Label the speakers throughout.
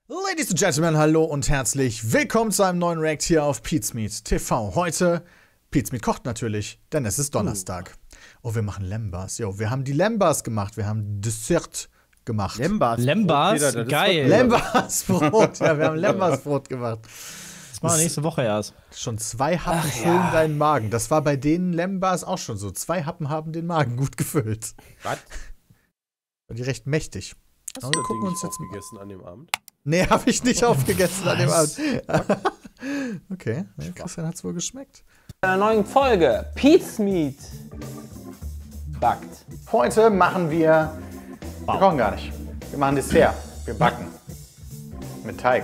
Speaker 1: Ladies and Gentlemen, hallo und herzlich willkommen zu einem neuen React hier auf Pizmeet TV. Heute, Pizmeet kocht natürlich, denn es ist Donnerstag. Oh, wir machen Lembas. Jo, wir haben die Lembas gemacht, wir haben Dessert gemacht.
Speaker 2: Lembas?
Speaker 3: Geil.
Speaker 1: Lembasbrot, ja, wir haben Lembasbrot gemacht.
Speaker 3: Das machen wir nächste Woche erst.
Speaker 1: Schon 2 Happen füllen deinen Magen. Das war bei den Lembas auch schon so. 2 Happen haben den Magen gut gefüllt.
Speaker 2: Was?
Speaker 1: Die recht mächtig.
Speaker 2: Hast
Speaker 1: Aber
Speaker 2: du
Speaker 1: wir
Speaker 2: das
Speaker 1: gucken
Speaker 2: Ding
Speaker 1: uns
Speaker 2: nicht
Speaker 1: jetzt mal.
Speaker 2: aufgegessen an dem Abend?
Speaker 1: Nee, habe ich nicht aufgegessen an dem Abend. Okay, ja, Christian hat's wohl geschmeckt.
Speaker 4: In einer neuen Folge Pizmeet backt.
Speaker 5: Heute machen wir kochen gar nicht. Wir machen Dessert. Wir backen. Mit Teig.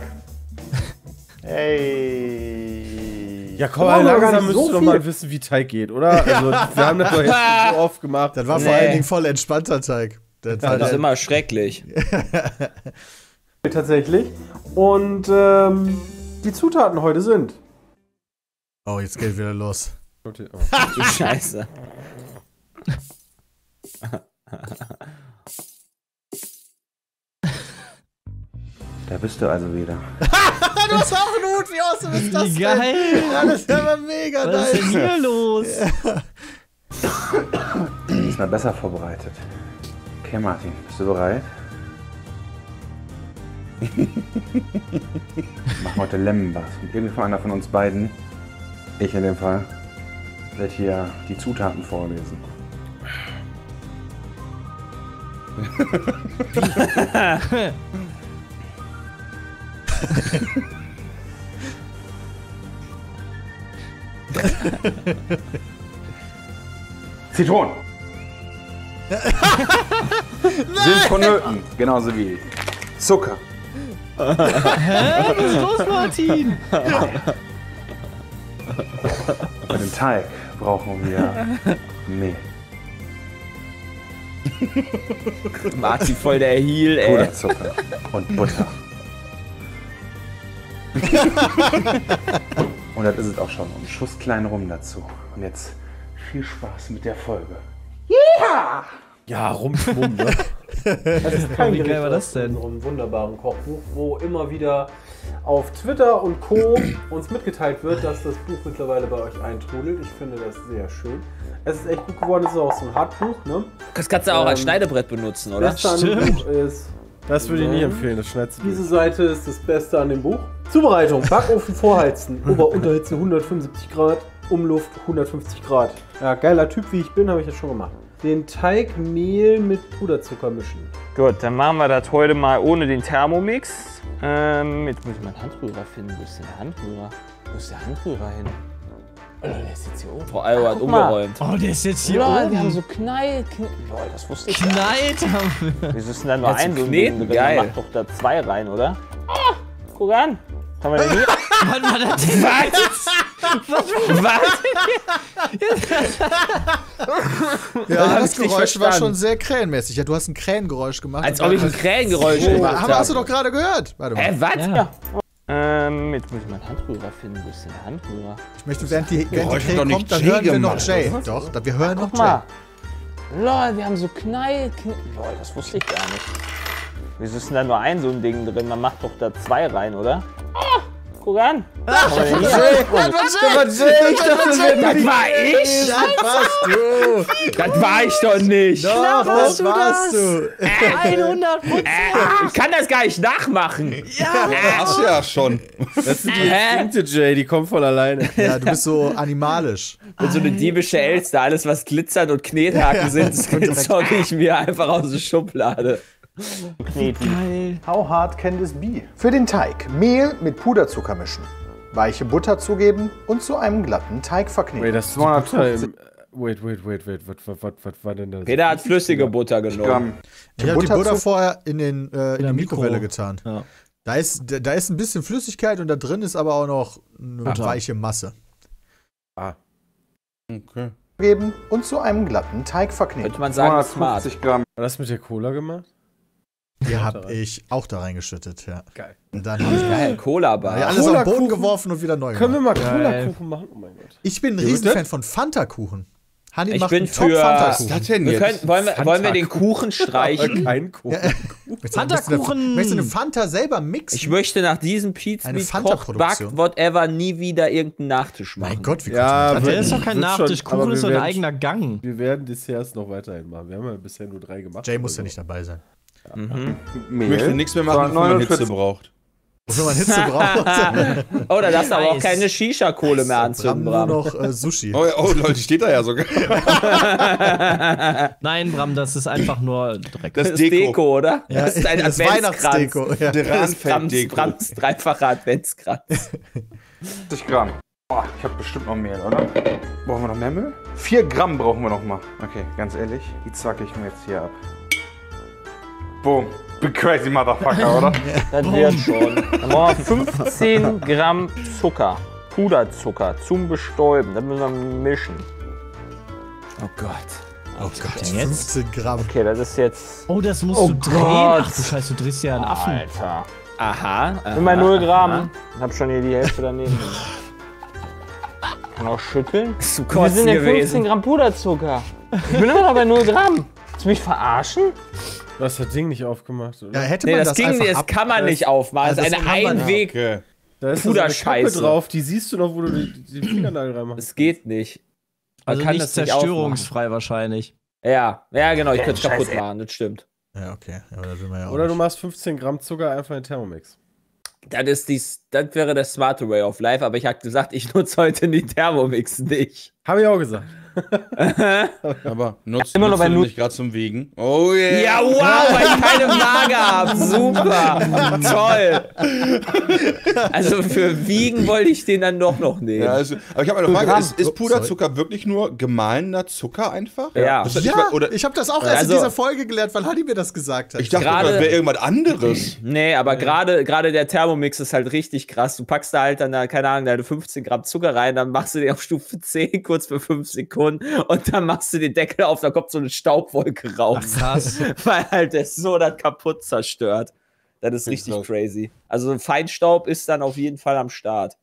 Speaker 5: Hey.
Speaker 2: Ja, komm mal, langsam müsst ihr doch mal wissen, wie Teig geht, oder? Also, wir haben das doch jetzt schon so oft gemacht.
Speaker 1: Das war vor allen Dingen voll entspannter Teig.
Speaker 4: Das ist immer schrecklich.
Speaker 2: Tatsächlich. Und die Zutaten heute sind.
Speaker 1: Oh, jetzt geht wieder los.
Speaker 2: Okay, oh.
Speaker 4: Du Scheiße.
Speaker 5: Da bist du also wieder.
Speaker 1: Du hast auch einen Hut, wie awesome ist das denn?
Speaker 3: Geil.
Speaker 1: Ja, das ist aber mega
Speaker 3: Was ist denn
Speaker 1: nice.
Speaker 3: hier los?
Speaker 5: Ist mal besser vorbereitet. Okay, Martin, bist du bereit? Wir machen heute Lembas. Und irgendeiner von uns beiden, ich in dem Fall, wird hier die Zutaten vorlesen. Zitronen. Sind vonnöten, genauso wie Zucker.
Speaker 3: Hä? Was ist los, Martin?
Speaker 5: Für den Teig brauchen wir Mehl,
Speaker 4: Martin voll der Heel, ey.
Speaker 5: Puderzucker und Butter. Und das ist es auch schon. Und einen Schuss kleinen Rum dazu. Und jetzt viel Spaß mit der Folge.
Speaker 2: Ja, rumschmumm, ne?
Speaker 6: Das ist kein
Speaker 3: Wie geil
Speaker 6: Gericht
Speaker 3: war das denn?
Speaker 6: in unserem wunderbaren Kochbuch, wo immer wieder auf Twitter und Co. uns mitgeteilt wird, dass das Buch mittlerweile bei euch eintrudelt. Ich finde das sehr schön. Es ist echt gut geworden, es ist auch so ein Hardbuch, ne?
Speaker 4: Das kannst du auch als Schneidebrett benutzen, oder?
Speaker 6: Das Beste an dem Buch ist,
Speaker 2: Das würde ich nicht empfehlen, das schneidest du
Speaker 6: diese
Speaker 2: durch.
Speaker 6: Seite ist das Beste an dem Buch. Zubereitung, Backofen vorheizen, Ober-Unterhitze 175 Grad, Umluft 150 Grad. Ja, geiler Typ wie ich bin, habe ich das schon gemacht. Den Teig Mehl mit Puderzucker mischen.
Speaker 4: Gut, dann machen wir das heute mal ohne den Thermomix. Jetzt muss ich mal einen Handrührer finden. Wo ist denn der Handrührer? Wo ist der Handrührer hin? Oh, der ist jetzt hier oben. Frau Alro hat umgeräumt.
Speaker 3: Oh, der ist jetzt hier
Speaker 4: Lol, wir haben
Speaker 3: oben.
Speaker 4: so Lol, das wusste ich gar nicht.
Speaker 3: Knallt haben wir.
Speaker 4: Wieso ist denn da nur Jetzt ein so ein kneten, Ding drin? geil. Man macht doch da 2 rein, oder? Ah, guck an. Haben wir denn hier?
Speaker 3: Wann war das denn?
Speaker 4: Was?
Speaker 1: Ja, das
Speaker 4: ich nicht
Speaker 1: Geräusch war
Speaker 4: verstanden.
Speaker 1: schon sehr krähenmäßig. Ja, du hast ein Krähengeräusch gemacht.
Speaker 4: Als
Speaker 1: und
Speaker 4: ob ich
Speaker 1: dann-
Speaker 4: ein Krähengeräusch
Speaker 1: Oh,
Speaker 4: gemacht
Speaker 1: aber hast du
Speaker 4: habe.
Speaker 1: doch gerade gehört. Warte mal.
Speaker 4: Was?
Speaker 3: Ja.
Speaker 4: Jetzt muss ich mal einen Handrührer finden. Wo ist denn der Handrührer?
Speaker 1: Ich möchte, während die
Speaker 5: Geräusch
Speaker 1: Krähe
Speaker 5: doch nicht
Speaker 1: kommt, dann
Speaker 5: Jay
Speaker 1: hören wir noch
Speaker 5: gemacht.
Speaker 1: Jay. Doch, wir hören noch
Speaker 4: Guck
Speaker 1: Jay.
Speaker 4: mal. Lol, wir haben so Lol, das wusste ich gar nicht. Wieso ist denn da nur ein so ein Ding drin? Man macht doch da 2 rein, oder? Ah, guck an. Das war ich!
Speaker 1: Das warst du.
Speaker 4: Das war ich doch nicht!
Speaker 1: Doch, das warst du.
Speaker 3: 100%.
Speaker 4: Ich kann das gar nicht nachmachen!
Speaker 7: Hast du ja schon.
Speaker 2: Das sind die Instinkte, Jay, die kommen von alleine.
Speaker 1: Ja, du bist so animalisch.
Speaker 4: Und so eine diebische Elster, alles was glitzert und Knethaken sind, das zocke ich mir einfach aus der Schublade.
Speaker 3: Geil.
Speaker 5: How hard can this be? Für den Teig Mehl mit Puderzucker mischen. Weiche Butter zugeben und zu einem glatten Teig verkneten.
Speaker 2: Wait, das ist die Butter im... Wait, was war denn das?
Speaker 4: Peter hat flüssige Butter genommen.
Speaker 5: Gramm.
Speaker 1: Ich habe die
Speaker 5: Butter
Speaker 1: Butter
Speaker 5: zu-
Speaker 1: vorher in die
Speaker 3: Mikro.
Speaker 1: Mikrowelle getan.
Speaker 3: Ja.
Speaker 1: Da ist ein bisschen Flüssigkeit und da drin ist aber auch noch eine weiche Masse.
Speaker 7: Okay.
Speaker 5: Geben und zu einem glatten Teig verkneten.
Speaker 4: Könnte man sagen, smart.
Speaker 5: 250 Gramm.
Speaker 2: War das mit der Cola gemacht?
Speaker 1: Die habe ich auch da reingeschüttet, ja.
Speaker 2: Geil.
Speaker 1: Und dann habe ich
Speaker 4: Geil, Cola-Bar.
Speaker 1: alles auf den Boden
Speaker 2: Cola-Kuchen.
Speaker 1: geworfen und wieder neu
Speaker 2: Können wir
Speaker 1: gemacht.
Speaker 2: mal Cola-Kuchen machen? Oh mein Gott.
Speaker 1: Ich bin ein
Speaker 2: Wie wird
Speaker 1: Riesenfan von Fanta-Kuchen. Hanni
Speaker 4: Ich
Speaker 1: macht
Speaker 4: bin
Speaker 1: einen
Speaker 4: für-
Speaker 7: Was
Speaker 1: Top-Fanta-Kuchen.
Speaker 7: ist das denn
Speaker 4: Wir
Speaker 7: jetzt?
Speaker 4: wollen wir den Kuchen streichen?
Speaker 2: Kein Kuchen.
Speaker 3: Fanta-Kuchen.
Speaker 1: Möchtest du eine Fanta selber mixen?
Speaker 4: Ich möchte nach diesem Pizza
Speaker 1: Eine
Speaker 4: Koch,
Speaker 1: Fanta-Produktion.
Speaker 4: Back, whatever, nie wieder irgendeinen Nachtisch machen.
Speaker 1: Mein Gott, wie
Speaker 2: Ja,
Speaker 1: konnte man
Speaker 3: Der
Speaker 1: das
Speaker 3: ist
Speaker 1: denn?
Speaker 3: doch kein
Speaker 2: Wird schon,
Speaker 3: Nachtisch.
Speaker 2: aber
Speaker 3: Kuchen
Speaker 2: wir
Speaker 3: ist doch ein
Speaker 2: werden-
Speaker 3: eigener Gang.
Speaker 2: Wir werden Desserts noch weiterhin machen. Wir haben ja bisher nur 3 gemacht.
Speaker 1: Jay muss
Speaker 2: oder
Speaker 1: ja nicht dabei sein.
Speaker 7: Ich möchte nichts mehr machen, wenn man Hitze braucht.
Speaker 1: Wofür man Hitze braucht.
Speaker 4: Oh, da darfst du aber auch
Speaker 3: Nice.
Speaker 4: keine Shisha-Kohle mehr anzünden,
Speaker 1: Bram nur
Speaker 4: Bram.
Speaker 1: noch Sushi.
Speaker 7: Oh, oh Leute, steht da ja sogar.
Speaker 3: Nein, Bram, das ist einfach nur Dreck.
Speaker 7: Das
Speaker 4: Das ist Deko, oder?
Speaker 1: Ja,
Speaker 4: das ist ein
Speaker 1: das
Speaker 4: Adventskranz.
Speaker 1: Weihnachtsdeko. Ja.
Speaker 4: Das ist
Speaker 7: Rahmenfelddeko.
Speaker 4: Brams dreifacher Adventskranz.
Speaker 5: 50 Gramm. Boah, ich habe bestimmt noch Mehl, oder? Brauchen wir noch mehr Mehl? 4 Gramm brauchen wir noch mal. Okay, ganz ehrlich, die zacke ich mir jetzt hier ab. Boom. Big crazy Motherfucker, oder?
Speaker 4: Das wird schon. Dann brauchen wir 15 Gramm Zucker. Puderzucker zum Bestäuben. Das müssen wir mischen. Oh Gott.
Speaker 1: Oh Gott,
Speaker 3: denn jetzt?
Speaker 1: 15 Gramm.
Speaker 4: Okay, das ist jetzt...
Speaker 3: Oh, das musst
Speaker 4: Oh
Speaker 3: du drehen.
Speaker 4: Gott.
Speaker 3: Ach du Scheiße, du drehst ja einen Affen.
Speaker 4: Alter. Aha. Nimm mal 0 Gramm. Ich hab schon hier die Hälfte daneben. Kann auch schütteln. Wir sind ja 15 Gramm Puderzucker. Ich bin immer noch bei 0 Gramm. Willst du mich verarschen?
Speaker 2: Du hast das Ding nicht aufgemacht, oder?
Speaker 1: Ja, hätte
Speaker 4: Nee,
Speaker 1: man
Speaker 4: das
Speaker 1: das
Speaker 4: ging
Speaker 1: einfach
Speaker 4: nicht, das kann man nicht aufmachen. Das ist
Speaker 1: das
Speaker 4: eine
Speaker 1: kann man-
Speaker 4: Einweg.
Speaker 7: Okay.
Speaker 2: Da ist so eine
Speaker 4: Puderscheiße.
Speaker 2: Kappe drauf, die siehst du noch, wo du den Fingernagel reinmachst.
Speaker 4: Es geht nicht. Man
Speaker 3: Also
Speaker 4: kann
Speaker 3: nicht
Speaker 4: das nicht
Speaker 3: zerstörungsfrei wahrscheinlich.
Speaker 4: Ja, genau, ich könnte es kaputt machen, das stimmt.
Speaker 1: Ja, okay. Ja, aber da sind wir ja auch
Speaker 2: Oder du
Speaker 1: nicht.
Speaker 2: machst 15 Gramm Zucker einfach in Thermomix.
Speaker 4: Das wäre der smarte Way of Life, aber ich habe gesagt, ich nutze heute die Thermomix nicht.
Speaker 2: Habe ich auch gesagt.
Speaker 7: Aber nutzt
Speaker 4: Immer noch bei
Speaker 7: du
Speaker 4: Nut-
Speaker 7: nicht gerade zum Wiegen? Oh yeah.
Speaker 4: Ja, wow, weil ich keine Waage habe. Super. Toll. Also für Wiegen wollte ich den dann doch noch nehmen.
Speaker 7: Ja, also, aber ich habe eine Frage,
Speaker 1: Gramm.
Speaker 7: ist Puderzucker wirklich nur gemahlener Zucker einfach?
Speaker 4: Ja.
Speaker 7: Das hat
Speaker 1: Ja,
Speaker 7: nicht mal- oder
Speaker 1: ich habe das auch erst
Speaker 4: Also-
Speaker 1: in dieser Folge gelernt, weil Hanni mir das gesagt hat.
Speaker 7: ich dachte,
Speaker 4: Gerade-
Speaker 7: das wäre irgendwas anderes.
Speaker 4: Nee, aber gerade der Thermomix ist halt richtig krass. Du packst da halt dann, keine Ahnung, deine 15 Gramm Zucker rein, dann machst du den auf Stufe 10 kurz für 5 Sekunden und dann machst du den Deckel auf, da kommt so eine Staubwolke raus.
Speaker 3: Ach, krass.
Speaker 4: Weil halt der so das kaputt zerstört. Das ist richtig
Speaker 7: krass.
Speaker 4: crazy. Also Feinstaub ist dann auf jeden Fall am Start.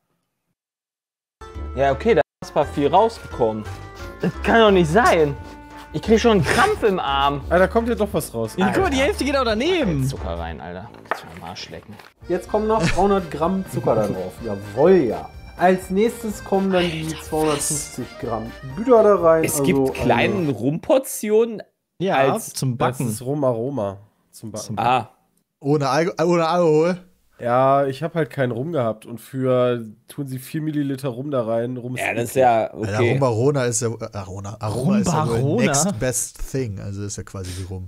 Speaker 4: Ja, okay, da hast du mal viel rausbekommen. Das kann doch nicht sein. Ich krieg schon einen Krampf im Arm.
Speaker 2: Ah, da kommt ja doch was raus.
Speaker 3: Ja, guck mal, die Hälfte geht auch daneben.
Speaker 4: Zucker rein, Alter. Kannst du mir am Arsch lecken.
Speaker 6: Jetzt kommen noch 300 Gramm Zucker da drauf. Jawohl, ja. Als nächstes kommen dann die 250 Gramm Butter da rein.
Speaker 4: Es gibt kleine Rumportionen.
Speaker 3: Ja,
Speaker 4: Als-
Speaker 3: zum
Speaker 2: Das
Speaker 3: Backen.
Speaker 2: ist Rumaroma zum Backen.
Speaker 4: Ah,
Speaker 1: Ohne Alkohol.
Speaker 2: Ja, ich habe halt keinen Rum gehabt und tun sie 4 Milliliter Rum da rein. Rum
Speaker 4: ja, das ist ja
Speaker 1: Alter,
Speaker 4: okay.
Speaker 1: Rumbarona ist ja. Aroma ist ja wohl
Speaker 3: Rumbarona?
Speaker 1: next best thing. Also ist ja quasi wie Rum.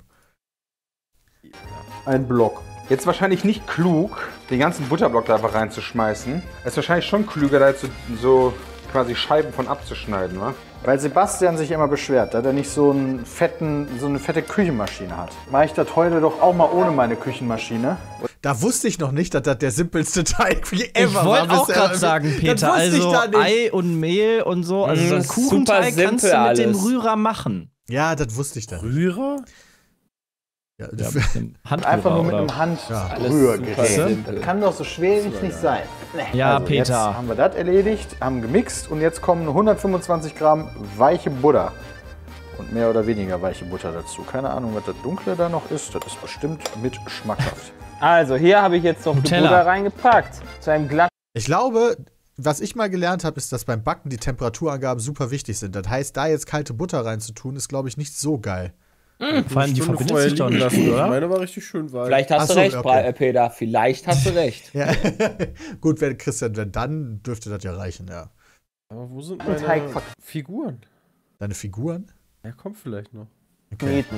Speaker 6: Ein Block.
Speaker 5: Jetzt wahrscheinlich nicht klug, den ganzen Butterblock da einfach reinzuschmeißen. Es ist wahrscheinlich schon klüger, da jetzt so quasi Scheiben von abzuschneiden, wa?
Speaker 8: Weil Sebastian sich immer beschwert, dass er nicht so eine fette Küchenmaschine hat. Mache ich das heute doch auch mal ohne meine Küchenmaschine.
Speaker 1: Da wusste ich noch nicht, dass das der simpelste Teig wie ever
Speaker 3: Ich wollte
Speaker 1: war
Speaker 3: auch
Speaker 1: bisher.
Speaker 3: gerade sagen,
Speaker 1: Das
Speaker 3: Peter,
Speaker 1: wusste ich
Speaker 3: also
Speaker 1: da nicht.
Speaker 3: Ei und Mehl und so. Also so ein
Speaker 4: super
Speaker 3: Kuchenteig kannst du
Speaker 4: simpel
Speaker 3: mit dem
Speaker 4: alles.
Speaker 3: Rührer machen.
Speaker 1: Ja, das wusste ich dann.
Speaker 2: Rührer?
Speaker 1: Ja,
Speaker 3: Ja, mit dem Handrührer,
Speaker 8: Einfach nur mit
Speaker 3: oder?
Speaker 8: einem
Speaker 4: Alles
Speaker 8: Handrührgerät.
Speaker 4: simpel.
Speaker 8: Das kann doch so schwierig nicht sein.
Speaker 3: Ja,
Speaker 8: Also,
Speaker 3: Peter.
Speaker 8: Jetzt haben wir das erledigt, haben gemixt und jetzt kommen 125 Gramm weiche Butter. Und mehr oder weniger weiche Butter dazu. Keine Ahnung, was das Dunkle da noch ist. Das ist bestimmt mit schmackhaft.
Speaker 4: Also, hier habe ich jetzt noch die
Speaker 3: Nutella.
Speaker 4: Butter reingepackt. Zu einem glatten.
Speaker 1: Ich glaube, was ich mal gelernt habe, ist, dass beim Backen die Temperaturangaben super wichtig sind. Das heißt, da jetzt kalte Butter reinzutun, ist, glaube ich, nicht so geil.
Speaker 3: Vor allem, die verbindet sich doch nicht, oder?
Speaker 2: Meine war richtig schön weich.
Speaker 4: Vielleicht hast
Speaker 1: Ach
Speaker 4: du
Speaker 1: so,
Speaker 4: recht,
Speaker 1: okay.
Speaker 4: Peter. Vielleicht hast du recht.
Speaker 1: Ja. Gut, wenn Christian, wenn dann dürfte das ja reichen, ja.
Speaker 2: Aber wo sind
Speaker 4: Teig
Speaker 2: meine Figuren?
Speaker 1: Deine Figuren?
Speaker 2: Ja, kommt vielleicht noch.
Speaker 4: Kneten.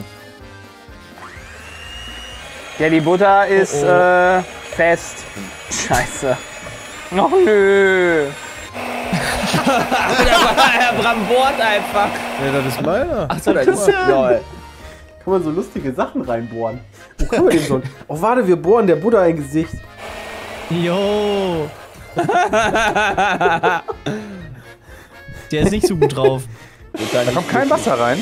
Speaker 4: Ja, die Butter ist fest. Scheiße. Noch nö. Herr Bram bohrt einfach.
Speaker 2: Ja, das ist meiner.
Speaker 4: Achso, das ist lol.
Speaker 6: Kann man so lustige Sachen reinbohren. Wo kann man den so? Oh, warte, wir bohren der Butter ein Gesicht.
Speaker 3: Jo. Der ist nicht so gut drauf.
Speaker 5: Da kommt kein Wasser rein.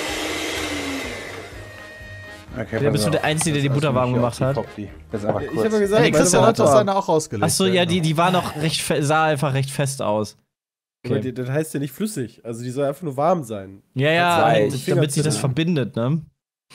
Speaker 5: Okay,
Speaker 3: Der bist du der Einzige, der die Butter warm gemacht hat.
Speaker 5: Das ist einfach
Speaker 2: Ich
Speaker 5: kurz.
Speaker 2: habe ja gesagt,
Speaker 1: Hey,
Speaker 2: meine
Speaker 1: Christian
Speaker 2: war
Speaker 1: hat doch
Speaker 2: warm.
Speaker 1: seine auch rausgelegt.
Speaker 3: Achso, ja, die war noch recht, sah einfach recht fest aus.
Speaker 2: Aber das heißt ja nicht flüssig. Also die soll einfach nur warm sein.
Speaker 3: Ja,
Speaker 4: Weich.
Speaker 3: damit sich das verbindet, ne?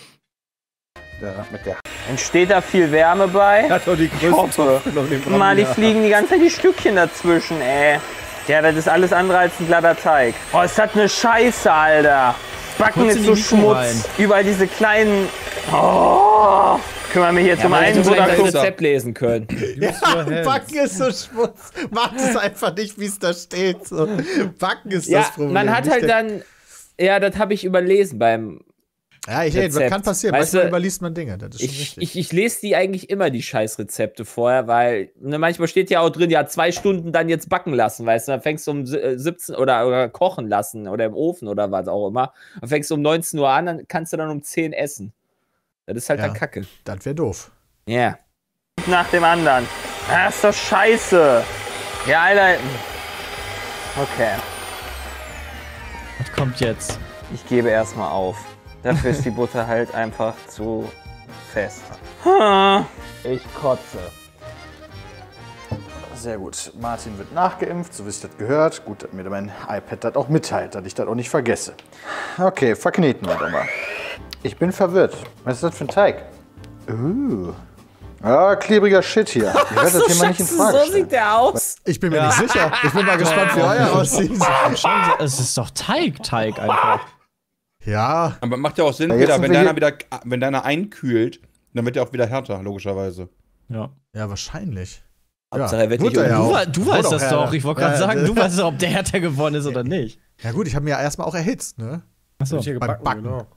Speaker 5: Mit der
Speaker 4: Entsteht da viel Wärme bei?
Speaker 2: Hat doch die
Speaker 4: Ich hoffe. Mann, die fliegen die ganze Zeit die Stückchen dazwischen, ey. Ja, das ist alles andere als ein glatter Teig. Oh, ist das eine Scheiße, Alter. Backen
Speaker 3: Kurz
Speaker 4: ist
Speaker 3: in
Speaker 4: so
Speaker 3: die Mikro
Speaker 4: Schmutz.
Speaker 3: rein.
Speaker 4: Überall diese kleinen... Oh. Kümmere mich jetzt um einen
Speaker 5: hätte
Speaker 4: Butter.
Speaker 5: das
Speaker 4: Rezept lesen können.
Speaker 1: Backen ist so Schmutz. Macht es einfach nicht, wie es da steht. So. Backen ist
Speaker 4: Ja,
Speaker 1: das Problem.
Speaker 4: man hat
Speaker 1: nicht
Speaker 4: halt
Speaker 1: der-
Speaker 4: dann... Ja, das habe ich überlesen beim...
Speaker 1: Ja,
Speaker 4: Rezept.
Speaker 1: kann passieren.
Speaker 4: Weißt
Speaker 1: Manchmal
Speaker 4: du,
Speaker 1: überliest man Dinge. Das ist schon richtig.
Speaker 4: Ich lese die eigentlich immer, die Scheißrezepte vorher, weil ne, manchmal steht ja auch drin, ja, 2 Stunden dann jetzt backen lassen, weißt du, dann fängst du um 17 oder kochen lassen oder im Ofen oder was auch immer. Dann fängst du um 19 Uhr an, dann kannst du dann um 10 essen. Das ist halt
Speaker 1: Ja.
Speaker 4: dann Kacke.
Speaker 1: Das wäre doof.
Speaker 4: Ja. Yeah. Nach dem anderen. Das ist doch scheiße. Ja, Alter. Okay.
Speaker 3: Was kommt jetzt?
Speaker 4: Ich gebe erstmal auf. Dafür ist die Butter halt einfach zu fest. Ich kotze.
Speaker 8: Sehr gut. Martin wird nachgeimpft, so wie es das gehört. Gut, dass mir mein iPad das auch mitteilt, dass ich das auch nicht vergesse. Okay, verkneten wir doch mal. Ich bin verwirrt. Was ist das für ein Teig? Ja, klebriger Shit hier. Ich werde das Thema nicht in Frage
Speaker 4: So
Speaker 8: stellen.
Speaker 4: sieht der aus.
Speaker 1: Ich bin mir nicht sicher. Ich bin mal gespannt, wie euer aussieht.
Speaker 3: Es ist doch Teig einfach.
Speaker 1: Ja,
Speaker 7: Aber macht ja auch Sinn,
Speaker 8: Ja, jetzt sind wir
Speaker 7: wenn deiner einkühlt, dann wird der auch wieder härter, logischerweise.
Speaker 3: Ja.
Speaker 1: ja, wahrscheinlich.
Speaker 4: Hauptsache, er wird nicht
Speaker 1: Butter ja auch.
Speaker 3: Du weißt
Speaker 1: Wurde
Speaker 3: das
Speaker 1: auch
Speaker 3: doch.
Speaker 1: härter.
Speaker 3: Ich wollte gerade
Speaker 1: Ja,
Speaker 3: sagen, du weißt doch, ob der härter geworden ist oder nicht.
Speaker 1: Ja gut, ich habe mir ja erstmal auch erhitzt, ne?
Speaker 3: Achso.
Speaker 2: Hier
Speaker 1: beim
Speaker 2: gebacken,
Speaker 1: Backen.
Speaker 2: genau.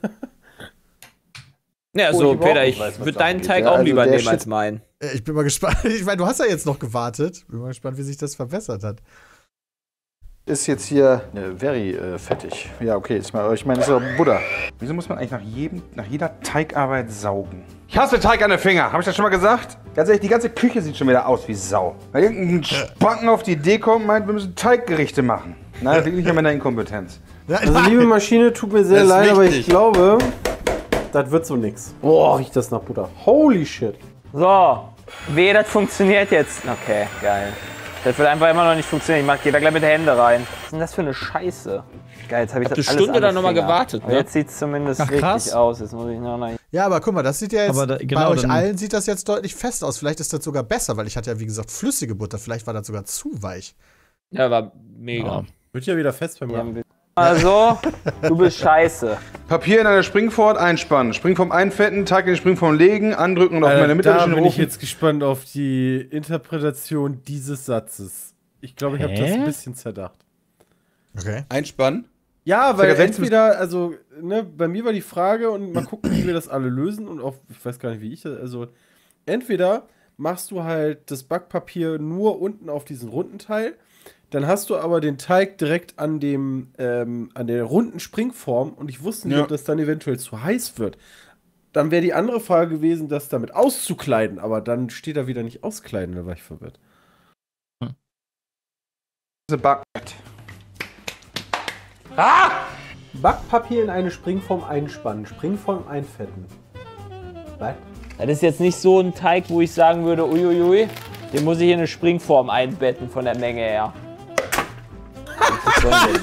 Speaker 4: Ja,
Speaker 8: Oh,
Speaker 4: so,
Speaker 8: ich
Speaker 4: Peter,
Speaker 8: überhaupt
Speaker 4: ich
Speaker 8: nicht weiß, was
Speaker 4: würde
Speaker 8: da
Speaker 4: deinen
Speaker 8: abgeht.
Speaker 4: Teig
Speaker 8: Ja,
Speaker 4: auch
Speaker 8: also
Speaker 4: lieber
Speaker 8: der
Speaker 4: nehmen
Speaker 8: Shit-
Speaker 4: als meinen.
Speaker 1: Ich bin mal gespannt. Ich meine, du hast ja jetzt noch gewartet. Bin mal gespannt, wie sich das verbessert hat.
Speaker 8: Ist jetzt hier very fettig. Ja, okay, ich meine, das ist ja Butter.
Speaker 5: Wieso muss man eigentlich nach jeder Teigarbeit saugen? Ich hasse Teig an den Finger. Habe ich das schon mal gesagt? Ganz ehrlich, die ganze Küche sieht schon wieder aus wie Sau. Weil irgendein Spacken auf die Idee kommt, meint, wir müssen Teiggerichte machen. Nein, das liegt nicht an meiner Inkompetenz.
Speaker 1: Ja,
Speaker 6: Also, liebe Maschine, tut mir sehr
Speaker 7: Das ist
Speaker 6: leid, aber ich
Speaker 7: wichtig.
Speaker 6: glaube, das wird so nix. Boah, riecht das nach Butter. Holy shit.
Speaker 4: So, wehe, das funktioniert jetzt. Okay, geil. Das wird einfach immer noch nicht funktionieren. Ich gehe da gleich mit den Händen rein. Was ist denn das für eine Scheiße? Geil, jetzt habe ich Habt das ihr alles Stunde an dann den nochmal Finger. gewartet, Aber ne? jetzt sieht es zumindest
Speaker 3: Ach, krass.
Speaker 4: richtig aus. Jetzt muss ich noch mal...
Speaker 1: ja, aber guck mal, das sieht ja jetzt,
Speaker 3: Aber genau,
Speaker 1: bei euch
Speaker 3: dann-
Speaker 1: allen sieht das jetzt deutlich fest aus. Vielleicht ist das sogar besser, weil ich hatte ja, wie gesagt, flüssige Butter. Vielleicht war das sogar zu weich.
Speaker 4: Ja, war mega.
Speaker 3: Ja.
Speaker 2: Wird ja wieder fest beim
Speaker 4: Ja.
Speaker 2: Machen.
Speaker 4: Also, du bist scheiße.
Speaker 5: Papier in eine Springform einspannen. Springform einfetten, Teig in die Springform legen, andrücken und auf meine Mitte
Speaker 2: Da bin ich
Speaker 5: Ofen.
Speaker 2: jetzt gespannt auf die Interpretation dieses Satzes. Ich glaube, ich habe das
Speaker 3: Hä?
Speaker 2: ein bisschen zerdacht.
Speaker 1: Okay.
Speaker 7: Einspannen.
Speaker 2: Ja, weil
Speaker 5: Sogar selbst
Speaker 2: entweder, also, ne, bei mir war die Frage und mal gucken, wie wir das alle lösen und auch, ich weiß gar nicht, wie ich das, also, entweder machst du halt das Backpapier nur unten auf diesen runden Teil, dann hast du aber den Teig direkt an dem, an der runden Springform und ich wusste nicht,
Speaker 7: Ja.
Speaker 2: ob das dann eventuell zu heiß wird. Dann wäre die andere Frage gewesen, das damit auszukleiden, aber dann steht da wieder nicht auskleiden, da war ich verwirrt.
Speaker 6: Backpapier in eine Springform einspannen, Springform einfetten. Was?
Speaker 4: Das ist jetzt nicht so ein Teig, wo ich sagen würde, uiuiui, den muss ich in eine Springform einbetten von der Menge her. Was soll denn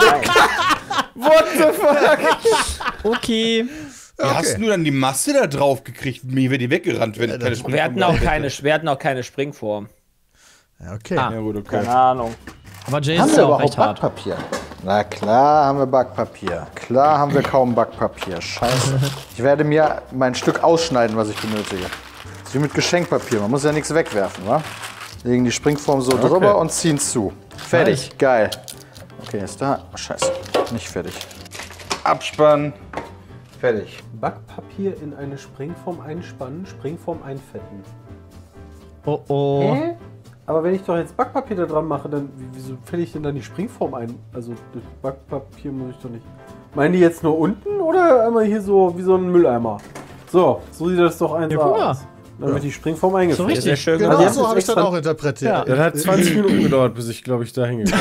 Speaker 4: sein?
Speaker 3: Okay.
Speaker 7: Wie hast du dann die Masse da drauf gekriegt? Mir wird die weggerannt, wenn ich keine
Speaker 4: Wir hatten auch keine Springform.
Speaker 1: Ja, okay.
Speaker 4: Ah.
Speaker 7: Ja, gut, okay.
Speaker 4: Keine Ahnung.
Speaker 3: Aber Jay
Speaker 8: Haben
Speaker 3: ist
Speaker 8: wir
Speaker 3: ja auch
Speaker 8: überhaupt
Speaker 3: recht hart.
Speaker 8: Backpapier? Na klar haben wir Backpapier. Klar haben wir kaum Backpapier. Scheiße. Ich werde mir mein Stück ausschneiden, was ich benötige. Das ist wie mit Geschenkpapier. Man muss ja nichts wegwerfen, wa? Legen die Springform so drüber und ziehen zu. Fertig. Geil. Okay, ist da. Oh, scheiße. Nicht fertig.
Speaker 5: Abspannen. Fertig.
Speaker 6: Backpapier in eine Springform einspannen, Springform einfetten.
Speaker 3: Oh oh.
Speaker 6: Hä? Aber wenn ich doch jetzt Backpapier da dran mache, dann wieso fette ich denn dann die Springform ein? Also das Backpapier muss ich doch nicht. Meinen die jetzt nur unten oder einmal hier so wie so ein Mülleimer? So sieht das doch 1A
Speaker 3: Ja, guck mal.
Speaker 6: aus. Dann wird die Springform eingefettet.
Speaker 3: So richtig.
Speaker 4: Sehr schön
Speaker 1: Genau
Speaker 6: Also,
Speaker 1: so habe ich
Speaker 6: jetzt
Speaker 1: dann
Speaker 6: extra-
Speaker 1: auch interpretiert.
Speaker 2: Das hat 20 Minuten gedauert, bis ich, glaube ich, da hingekommen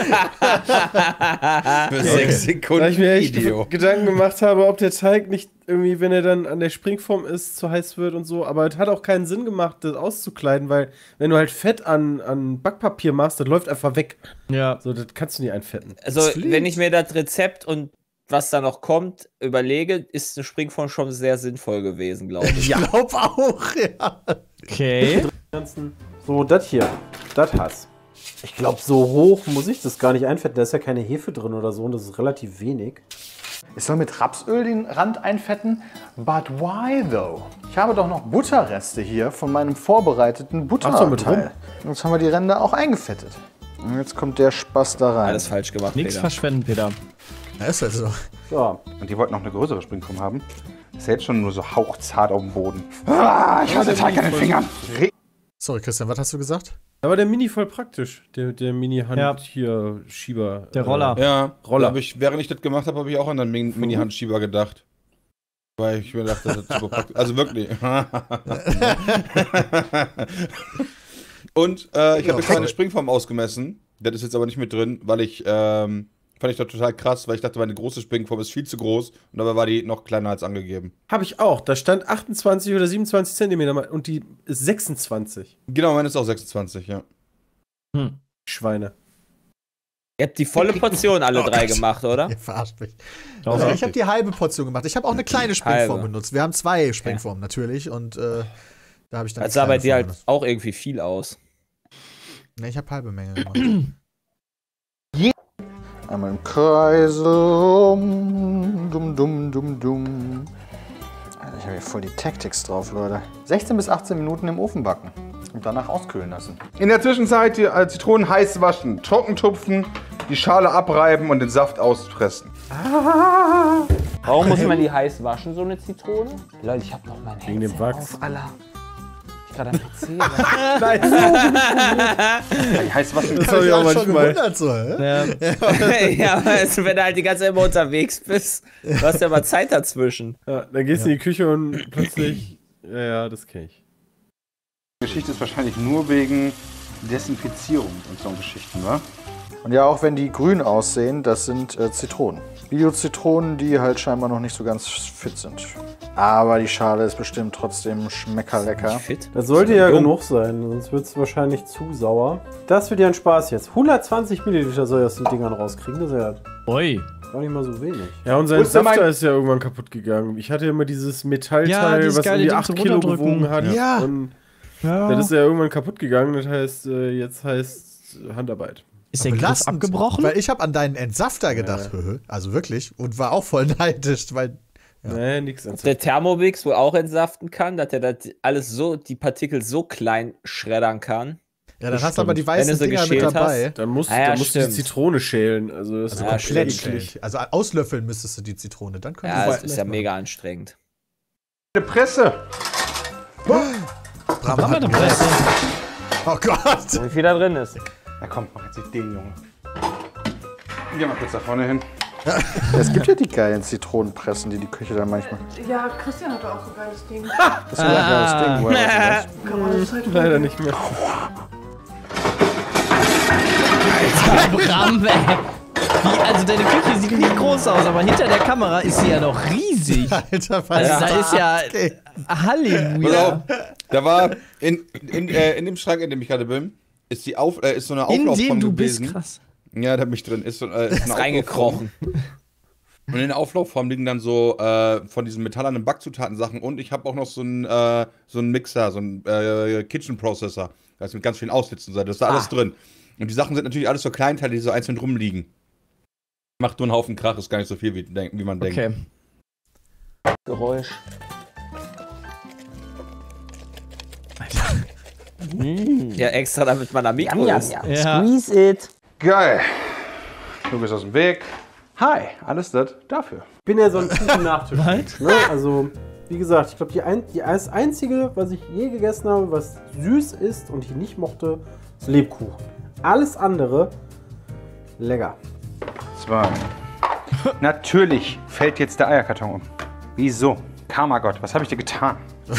Speaker 2: bin.
Speaker 7: Für 6 Sekunden
Speaker 2: Weil ich mir echt
Speaker 7: Video.
Speaker 2: Gedanken gemacht habe, ob der Teig nicht irgendwie, wenn er dann an der Springform ist, zu heiß wird und so. Aber es hat auch keinen Sinn gemacht, das auszukleiden, weil wenn du halt Fett an Backpapier machst, das läuft einfach weg.
Speaker 3: Ja.
Speaker 2: So, das kannst du nicht einfetten.
Speaker 4: Also, wenn ich mir das Rezept und was da noch kommt, überlege, ist eine Springform schon sehr sinnvoll gewesen, glaube ich.
Speaker 1: Ich glaube auch, ja.
Speaker 3: Okay.
Speaker 6: So, das hier. Das Hass. Ich glaube, so hoch muss ich das gar nicht einfetten. Da ist ja keine Hefe drin oder so und das ist relativ wenig.
Speaker 8: Ich soll mit Rapsöl den Rand einfetten? But why though? Ich habe doch noch Butterreste hier von meinem vorbereiteten
Speaker 6: Ach so, mit
Speaker 8: Butterteil. Jetzt haben wir die Ränder auch eingefettet. Und jetzt kommt der Spaß da rein.
Speaker 4: Alles falsch gemacht,
Speaker 3: Nichts
Speaker 4: Peter.
Speaker 3: verschwenden, Peter.
Speaker 1: Ja, ist halt so.
Speaker 6: So.
Speaker 5: Und die wollten noch eine größere Springform haben. Ist ja jetzt schon nur so hauchzart auf dem Boden. Ah, ich hasse Teig an den Fingern.
Speaker 1: Sorry, Christian, was hast du gesagt?
Speaker 2: Aber der Mini voll praktisch. Der Mini-Hand
Speaker 3: Ja.
Speaker 2: hier, Schieber.
Speaker 3: Der Roller.
Speaker 7: Ja,
Speaker 2: Roller.
Speaker 7: Hab ich, während ich das gemacht habe, habe ich auch an den Mini-Handschieber gedacht. Weil ich mir dachte, das ist super praktisch. Also wirklich. Und ich habe eine kleine Springform ausgemessen. Das ist jetzt aber nicht mit drin, weil ich, fand ich doch total krass, weil ich dachte, meine große Springform ist viel zu groß und dabei war die noch kleiner als angegeben.
Speaker 2: Habe ich auch. Da stand 28 oder 27 Zentimeter und die ist 26.
Speaker 7: Genau, meine ist auch 26, ja.
Speaker 2: Schweine.
Speaker 4: Ihr habt die volle Portion alle
Speaker 1: Oh
Speaker 4: drei
Speaker 1: Gott.
Speaker 4: gemacht, oder?
Speaker 1: Ihr verarscht mich.
Speaker 3: Doch,
Speaker 1: Also,
Speaker 3: okay.
Speaker 1: ich habe die halbe Portion gemacht. Ich habe auch eine kleine Springform
Speaker 4: Halbe.
Speaker 1: benutzt. Wir haben 2 Springformen natürlich und da habe ich dann.
Speaker 4: Das
Speaker 1: die
Speaker 4: sah bei
Speaker 1: kleine
Speaker 4: dir
Speaker 1: Form
Speaker 4: halt
Speaker 1: benutzt.
Speaker 4: auch irgendwie viel aus.
Speaker 1: Nee, ich habe halbe Menge gemacht.
Speaker 8: Einmal im Kreis. Dumm, dumm, dumm, dumm. Alter, ich habe hier voll die Tactics drauf, Leute. 16 bis 18 Minuten im Ofen backen. Und danach auskühlen lassen.
Speaker 5: In der Zwischenzeit die Zitronen heiß waschen, trocken tupfen, die Schale abreiben und den Saft auspressen.
Speaker 4: Warum muss man die heiß waschen, so eine Zitrone? Leute, ich hab noch mein
Speaker 2: Wegen dem
Speaker 4: Headset
Speaker 2: Wachs.
Speaker 4: auf, Alter. Ich gerade am PC.
Speaker 5: Die heiß waschen.
Speaker 2: Das habe ich auch
Speaker 1: schon
Speaker 2: manchmal.
Speaker 1: gewundert, so, hä?
Speaker 3: Ja.
Speaker 4: Ja, aber also, wenn du halt die ganze Zeit immer unterwegs bist, du hast ja mal Zeit dazwischen.
Speaker 2: Ja, dann gehst du in die Küche und plötzlich. Ja, das kenne ich.
Speaker 5: Die Geschichte ist wahrscheinlich nur wegen Desinfizierung und so Geschichten, wa?
Speaker 8: Und ja, auch wenn die grün aussehen, das sind Zitronen. Bio-Zitronen, die halt scheinbar noch nicht so ganz fit sind. Aber die Schale ist bestimmt trotzdem schmeckerlecker.
Speaker 4: Fit?
Speaker 6: Das sollte ja
Speaker 4: Dumm.
Speaker 6: genug sein, sonst wird es wahrscheinlich zu sauer. Das wird ja ein Spaß jetzt. 120 Milliliter soll ich aus den Dingern rauskriegen. Das ist ja
Speaker 3: Ui.
Speaker 6: gar nicht mal so wenig.
Speaker 2: Ja, und sein
Speaker 5: Wo ist denn
Speaker 2: Safter
Speaker 5: mein-
Speaker 2: ist ja irgendwann kaputt gegangen. Ich hatte immer dieses
Speaker 3: Ja,
Speaker 2: Metallteil,
Speaker 3: dieses
Speaker 2: was
Speaker 3: geile
Speaker 2: irgendwie
Speaker 3: Ding
Speaker 2: 8
Speaker 3: zum
Speaker 2: Kilo
Speaker 3: Runterdrücken.
Speaker 2: gewogen hat.
Speaker 1: Ja.
Speaker 2: Und
Speaker 3: Ja.
Speaker 2: das ist ja irgendwann kaputt gegangen. Das heißt, jetzt heißt Handarbeit.
Speaker 3: Ist der Griff
Speaker 1: Belastend,
Speaker 3: abgebrochen?
Speaker 1: Weil ich habe an deinen Entsafter gedacht, also wirklich, und war auch voll neidisch, weil
Speaker 2: Nee, nix.
Speaker 4: Der Thermomix wohl auch entsaften kann, dass er das alles so, die Partikel so klein schreddern kann.
Speaker 1: ja, dann hast du aber die
Speaker 4: Wenn du
Speaker 1: weißen
Speaker 4: sie
Speaker 1: Dinger mit
Speaker 4: geschält
Speaker 1: dabei.
Speaker 2: Dann musst,
Speaker 4: Ah ja,
Speaker 2: dann musst du die
Speaker 4: stimmt.
Speaker 2: Zitrone schälen. Also, das
Speaker 1: Also
Speaker 2: ist
Speaker 4: Ja,
Speaker 1: komplett
Speaker 4: stimmt.
Speaker 1: schlecht. Also auslöffeln müsstest du die Zitrone, dann könntest
Speaker 4: Ja,
Speaker 1: du
Speaker 4: das ist ja mega anstrengend.
Speaker 5: Eine Presse!
Speaker 1: Bram hat mir-
Speaker 3: Presse.
Speaker 1: Oh Gott!
Speaker 4: Wie viel da drin ist?
Speaker 5: Na komm, mach jetzt nicht den, Junge. Geh mal kurz da vorne hin.
Speaker 8: Es gibt ja die geilen Zitronenpressen, die die Küche dann manchmal.
Speaker 9: Ja, Christian hatte auch so ein geiles Ding.
Speaker 8: Das ist ja ein geiles Ding, woher weißt du das?
Speaker 9: Kann man das halt
Speaker 2: leider nicht mehr.
Speaker 3: Bram, ey. Also deine Küche sieht nicht groß aus, aber hinter der Kamera ist sie ja noch riesig.
Speaker 1: Alter, was
Speaker 3: Also da ist ja
Speaker 1: Okay.
Speaker 7: Pass
Speaker 3: Halleluja.
Speaker 7: auf, da war in dem Schrank, in dem ich gerade bin, ist so eine
Speaker 3: In
Speaker 7: Auflaufform
Speaker 3: dem du bist,
Speaker 7: gewesen.
Speaker 3: krass.
Speaker 7: Ja, da bin ich drin. Ist eine
Speaker 4: Reingekrochen.
Speaker 7: Und in der Auflaufform liegen dann so von diesen metallernen Backzutaten-Sachen und ich habe auch noch so einen Mixer, so einen Kitchen Processor. Da ist mit ganz vielen Auslitzen, da ist da alles drin. Und die Sachen sind natürlich alles so Kleinteile, die so einzeln rumliegen. Macht nur einen Haufen Krach, ist gar nicht so viel, wie man denkt.
Speaker 3: Okay.
Speaker 4: Geräusch. Ja, extra damit man am Mikro ist.
Speaker 3: Ja.
Speaker 4: Squeeze it.
Speaker 5: Geil. Du bist aus dem Weg. Hi, alles das dafür.
Speaker 6: Ich bin ja so ein Kuchen-Nachtisch. Ne? Also, wie gesagt, ich glaube, das Einzige, was ich je gegessen habe, was süß ist und ich nicht mochte, ist Lebkuchen. Alles andere, lecker.
Speaker 5: 2. Natürlich fällt jetzt der Eierkarton um. Wieso? Karma-Gott, was habe ich dir getan?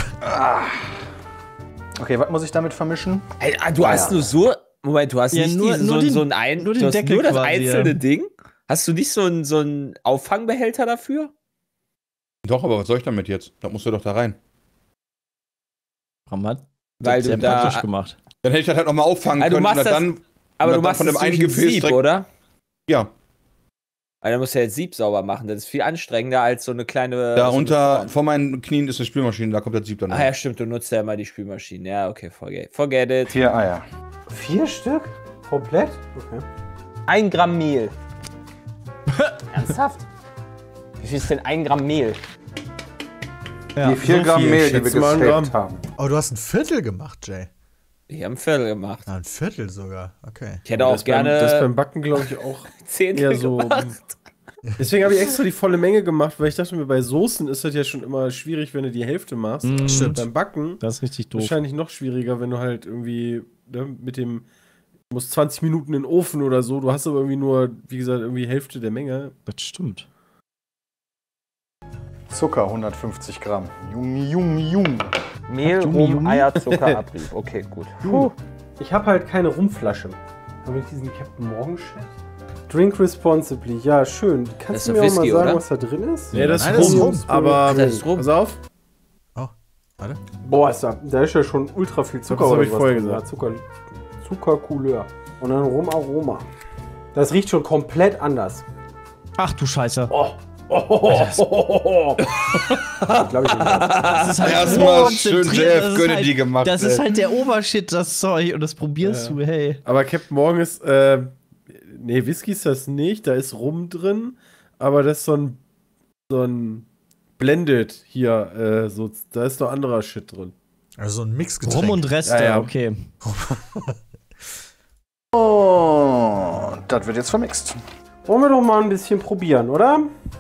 Speaker 8: Okay, was muss ich damit vermischen?
Speaker 4: Hey, du hast nur so. Moment, du hast
Speaker 3: Ja,
Speaker 4: nicht
Speaker 3: nur den
Speaker 4: du hast
Speaker 3: Deckel
Speaker 4: nur das
Speaker 3: quasi,
Speaker 4: einzelne
Speaker 3: ja.
Speaker 4: Ding? Hast du nicht so einen Auffangbehälter dafür?
Speaker 7: Doch, aber was soll ich damit jetzt? Da musst du doch da rein.
Speaker 3: Bram hat
Speaker 4: Weil
Speaker 3: das sehr
Speaker 4: du da-
Speaker 3: praktisch gemacht.
Speaker 7: Dann hätte ich das halt nochmal auffangen
Speaker 4: Also du
Speaker 7: können.
Speaker 4: machst
Speaker 7: und
Speaker 4: das-
Speaker 7: dann,
Speaker 4: Aber
Speaker 7: und
Speaker 4: du
Speaker 7: dann
Speaker 4: machst
Speaker 7: von
Speaker 4: das
Speaker 7: dem einen
Speaker 4: durch ein
Speaker 7: Gefäß
Speaker 4: Sieb,
Speaker 7: direkt-
Speaker 4: oder?
Speaker 7: Ja,
Speaker 4: Weil dann musst du ja jetzt Sieb sauber machen. Das ist viel anstrengender als so eine kleine.
Speaker 7: da
Speaker 4: so eine
Speaker 7: unter,
Speaker 4: Form.
Speaker 7: vor meinen Knien ist eine Spülmaschine, da kommt das Sieb dann
Speaker 4: Ah
Speaker 7: rein.
Speaker 4: ja, stimmt, du nutzt ja immer die Spülmaschine. Ja, okay, forget it.
Speaker 5: 4 Eier.
Speaker 6: 4 Stück? Komplett? Okay.
Speaker 4: 1 Gramm Mehl. Ernsthaft? Wie viel ist denn 1 Gramm Mehl?
Speaker 5: Die 4
Speaker 2: so
Speaker 5: Gramm
Speaker 2: viel,
Speaker 5: Mehl, die wir
Speaker 2: schätze mal ein
Speaker 5: gesaved haben.
Speaker 1: Oh, du hast ein Viertel gemacht, Jay.
Speaker 4: Ich habe ein Viertel gemacht.
Speaker 1: Ah, ein Viertel sogar. Okay.
Speaker 4: Ich hätte auch
Speaker 2: Das beim
Speaker 4: gerne
Speaker 2: Backen, glaube ich, auch
Speaker 4: 10
Speaker 2: eher so.
Speaker 4: gemacht.
Speaker 2: Deswegen habe ich extra die volle Menge gemacht, weil ich dachte mir, bei Soßen ist das ja schon immer schwierig, wenn du die Hälfte machst.
Speaker 1: Stimmt.
Speaker 2: Beim Backen
Speaker 3: Das ist richtig doof.
Speaker 2: wahrscheinlich noch schwieriger, wenn du halt irgendwie mit dem. Du musst 20 Minuten in den Ofen oder so. Du hast aber irgendwie nur, wie gesagt, irgendwie Hälfte der Menge.
Speaker 3: Das stimmt.
Speaker 8: Zucker 150 Gramm. Junge.
Speaker 4: Mehl,
Speaker 3: Junge,
Speaker 4: Rum,
Speaker 3: Junge.
Speaker 4: Eier, Zucker, Abrieb. Okay, gut.
Speaker 6: Ich habe halt keine Rumflasche. Habe ich diesen Captain Morgan Shit? Drink responsibly. Ja, schön.
Speaker 4: Das
Speaker 6: Kannst
Speaker 4: ist
Speaker 6: du
Speaker 4: doch
Speaker 6: mir auch mal
Speaker 4: Whisky,
Speaker 6: sagen,
Speaker 4: oder?
Speaker 6: was da drin ist?
Speaker 2: Ja, das
Speaker 1: Nein,
Speaker 2: ist
Speaker 1: das ist
Speaker 2: rum.
Speaker 1: rum.
Speaker 2: Aber
Speaker 4: Das ist rum.
Speaker 2: pass auf.
Speaker 1: Warte.
Speaker 6: Boah, da ist ja schon ultra viel Zucker.
Speaker 2: Das hab
Speaker 6: oder
Speaker 2: ich
Speaker 6: sowas
Speaker 2: vorher
Speaker 6: drin.
Speaker 2: gesagt.
Speaker 6: Ja, Zuckercouleur. Und dann Rumaroma. Das riecht schon komplett anders.
Speaker 3: Ach du Scheiße.
Speaker 6: Glaube ich nicht.
Speaker 3: Das ist halt
Speaker 7: Erstmal schön
Speaker 3: konzentriert,
Speaker 7: JF
Speaker 3: das ist
Speaker 7: Gönne
Speaker 3: halt-
Speaker 7: die gemacht.
Speaker 3: Das ist
Speaker 7: ey.
Speaker 3: halt der Obershit, das Zeug. Und das probierst du, hey.
Speaker 2: Aber Captain Morgan ist, nee, Whisky ist das nicht, da ist Rum drin, aber das ist so ein Blended hier, da ist noch anderer Shit drin.
Speaker 1: Also so ein Mixgetränk.
Speaker 3: Rum und Reste,
Speaker 2: Ja.
Speaker 3: okay.
Speaker 8: Und das wird jetzt vermixt.
Speaker 6: Wollen wir doch mal ein bisschen probieren, oder?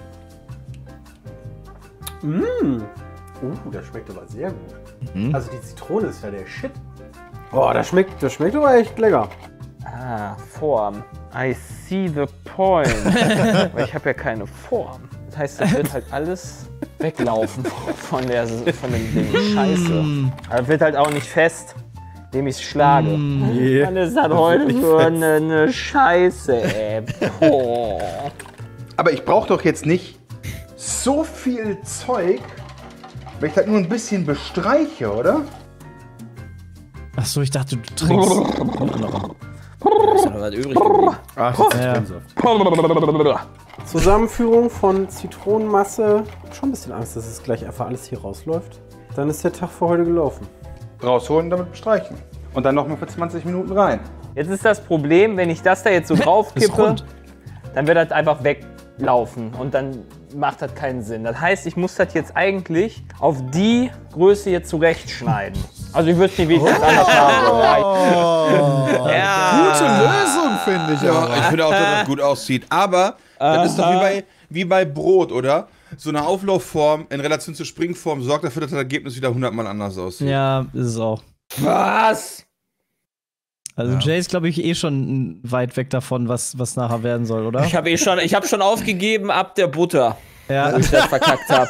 Speaker 6: Das schmeckt aber sehr gut. Also die Zitrone ist ja der Shit. Oh, das schmeckt aber echt lecker.
Speaker 4: Ah, Form. I see the point. Weil ich habe ja keine Form. Das heißt, das wird halt alles weglaufen von dem Ding. Scheiße. Aber das wird halt auch nicht fest, indem ich es schlage.
Speaker 2: Nee.
Speaker 4: Was ist das heute für eine Scheiße, ey. Boah.
Speaker 5: Aber ich brauche doch jetzt nicht so viel Zeug, wenn ich das nur ein bisschen bestreiche, oder?
Speaker 3: Achso, ich dachte, du trinkst.
Speaker 4: Ist noch was übrig geblieben.
Speaker 2: Ach, das ist
Speaker 3: Ja.
Speaker 2: Zitronensaft.
Speaker 6: Zusammenführung von Zitronenmasse. Schon ein bisschen Angst, dass es gleich einfach alles hier rausläuft. Dann ist der Tag für heute gelaufen.
Speaker 5: Rausholen, damit bestreichen. Und dann nochmal für 20 Minuten rein.
Speaker 4: Jetzt ist das Problem, wenn ich das da jetzt so
Speaker 3: Ist
Speaker 4: draufkippe,
Speaker 3: rund.
Speaker 4: dann wird das einfach weglaufen und dann macht das keinen Sinn. Das heißt, ich muss das jetzt eigentlich auf die Größe jetzt zurechtschneiden. Also ich wüsste nicht, wie ich das anders haben soll. Ja.
Speaker 1: Gute Lösung, finde ich.
Speaker 7: Ja,
Speaker 1: aber.
Speaker 7: ich finde auch, dass das gut aussieht. Aber das ist doch wie bei Brot, oder? So eine Auflaufform in Relation zur Springform sorgt dafür, dass das Ergebnis wieder 100-mal anders aussieht.
Speaker 3: Ja, ist es auch.
Speaker 4: Was?
Speaker 3: Also Jay ist, glaube ich, eh schon weit weg davon, was nachher werden soll, oder?
Speaker 4: Ich habe schon aufgegeben ab der Butter,
Speaker 3: Ja.
Speaker 4: wo ich das verkackt habe.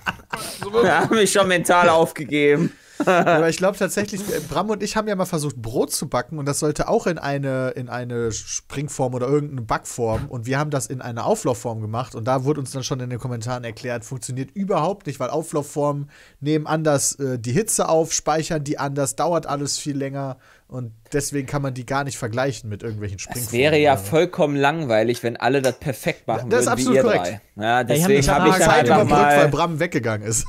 Speaker 4: Da habe ich schon mental aufgegeben.
Speaker 1: Aber ich glaube tatsächlich, Bram und ich haben ja mal versucht, Brot zu backen und das sollte auch in eine Springform oder irgendeine Backform und wir haben das in eine Auflaufform gemacht und da wurde uns dann schon in den Kommentaren erklärt, funktioniert überhaupt nicht, weil Auflaufformen nehmen anders die Hitze auf, speichern die anders, dauert alles viel länger und deswegen kann man die gar nicht vergleichen mit irgendwelchen Springformen.
Speaker 4: Es wäre ja
Speaker 1: oder so.
Speaker 4: vollkommen langweilig, wenn alle das perfekt machen
Speaker 1: Das ist
Speaker 4: würden,
Speaker 1: absolut
Speaker 4: wie ihr
Speaker 1: korrekt.
Speaker 4: drei. Ja,
Speaker 3: Ich
Speaker 4: deswegen
Speaker 3: hab
Speaker 4: habe ich
Speaker 3: eine
Speaker 4: dann
Speaker 1: Zeit
Speaker 4: einfach
Speaker 1: überbrückt, weil
Speaker 4: mal...
Speaker 1: Bram weggegangen ist.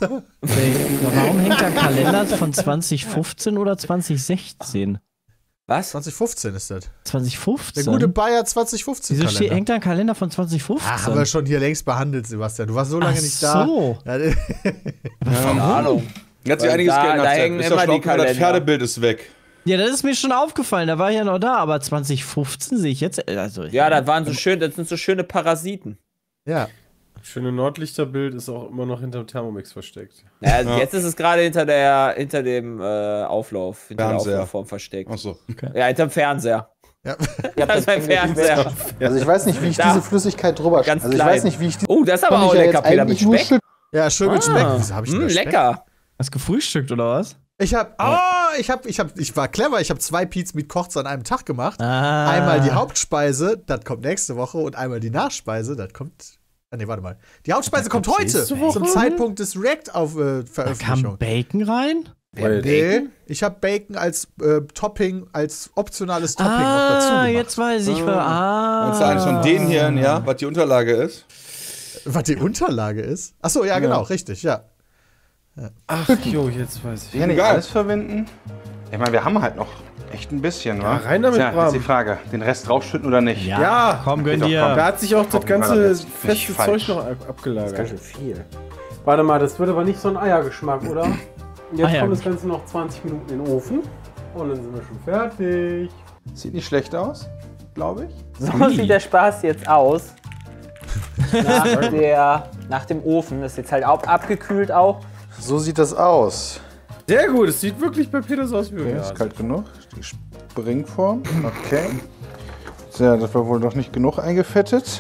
Speaker 3: Warum hängt da ein Kalender von 2015 oder 2016?
Speaker 4: Was?
Speaker 1: 2015 ist das.
Speaker 3: 2015?
Speaker 1: Der gute Bayer 2015
Speaker 3: Wieso
Speaker 1: Kalender.
Speaker 3: hängt da ein Kalender von 2015?
Speaker 1: Ach, haben wir schon hier längst behandelt, Sebastian. Du warst so lange
Speaker 3: Ach
Speaker 1: nicht da.
Speaker 3: so.
Speaker 1: Ja,
Speaker 4: Keine Ahnung.
Speaker 7: Hat sich
Speaker 4: Weil
Speaker 7: einiges
Speaker 4: da
Speaker 7: geändert.
Speaker 4: hängen
Speaker 7: Ist
Speaker 4: immer
Speaker 7: doch
Speaker 4: die
Speaker 7: schon, das
Speaker 4: Kalender.
Speaker 7: Pferdebild ist weg.
Speaker 3: Ja, das ist mir schon aufgefallen, da war ich ja noch da, aber 2015 sehe ich jetzt. Also,
Speaker 4: Ja, das sind so schöne Parasiten.
Speaker 1: ja.
Speaker 2: Schöne Nordlichterbild ist auch immer noch hinter dem Thermomix versteckt.
Speaker 4: Ja, jetzt ist es gerade hinter dem Auflauf, hinter der
Speaker 7: Fernseher.
Speaker 4: Auflaufform versteckt.
Speaker 7: Achso.
Speaker 4: Ja, hinterm Fernseher.
Speaker 1: Ja.
Speaker 4: Das ist mein Fernseher.
Speaker 8: Also ich weiß nicht, wie ich
Speaker 4: Da.
Speaker 8: diese Flüssigkeit drüber
Speaker 4: Ganz
Speaker 8: Also ich
Speaker 4: klein.
Speaker 8: weiß nicht, wie ich die
Speaker 4: Oh, das ist aber
Speaker 8: kann ich
Speaker 4: auch
Speaker 8: ja
Speaker 4: lecker,
Speaker 8: jetzt
Speaker 4: Peter, mit
Speaker 8: eigentlich nur
Speaker 4: Speck.
Speaker 1: Ja, schön mit Speck. Wieso hab ich denn da Speck?
Speaker 4: Lecker.
Speaker 3: Hast gefrühstückt oder was?
Speaker 1: Ich war clever. Ich habe 2 Pizza mit Kochs an einem Tag gemacht.
Speaker 3: Ah.
Speaker 1: Einmal die Hauptspeise, das kommt nächste Woche, und einmal die Nachspeise, das kommt Nee, warte mal. Die Hauptspeise kommt heute, zum Zeitpunkt des React-Veröffentlichung.
Speaker 3: Kam Bacon rein?
Speaker 1: Nee, ich habe Bacon als Topping, als optionales Topping noch dazu gemacht.
Speaker 3: Jetzt weiß ich,
Speaker 7: Und eines von denen hier, ja, was die Unterlage ist.
Speaker 1: Was die Unterlage ist? Achso, ja, genau, richtig, ja.
Speaker 2: Ach, jo, jetzt weiß ich.
Speaker 5: Hier nicht alles verwenden? Ich meine, wir haben halt noch echt ein bisschen, wa?
Speaker 2: rein damit,
Speaker 5: Tja,
Speaker 2: Bram.
Speaker 5: jetzt die Frage, den Rest draufschütten oder nicht?
Speaker 2: Ja,
Speaker 3: komm, gönn
Speaker 5: doch,
Speaker 3: dir.
Speaker 5: komm.
Speaker 2: Da hat sich auch das
Speaker 5: Hoffen wir,
Speaker 2: ganze
Speaker 5: das ist nicht
Speaker 2: feste
Speaker 5: falsch.
Speaker 2: Zeug noch
Speaker 6: Das ist
Speaker 2: abgelagert.
Speaker 6: ganz schön viel. Warte mal, das wird aber nicht so ein Eiergeschmack, oder? Und jetzt kommt das Ganze noch 20 Minuten in den Ofen. Und dann sind wir schon fertig.
Speaker 5: Sieht nicht schlecht aus, glaube ich.
Speaker 4: So sieht der Spaß jetzt aus. Nach dem Ofen. Das ist jetzt halt auch abgekühlt auch.
Speaker 8: So sieht das aus.
Speaker 2: Sehr gut, es sieht wirklich bei Peter so aus wie
Speaker 5: Okay,
Speaker 2: wir.
Speaker 5: ist kalt genug. Die Springform. Okay. So, das war wohl doch nicht genug eingefettet.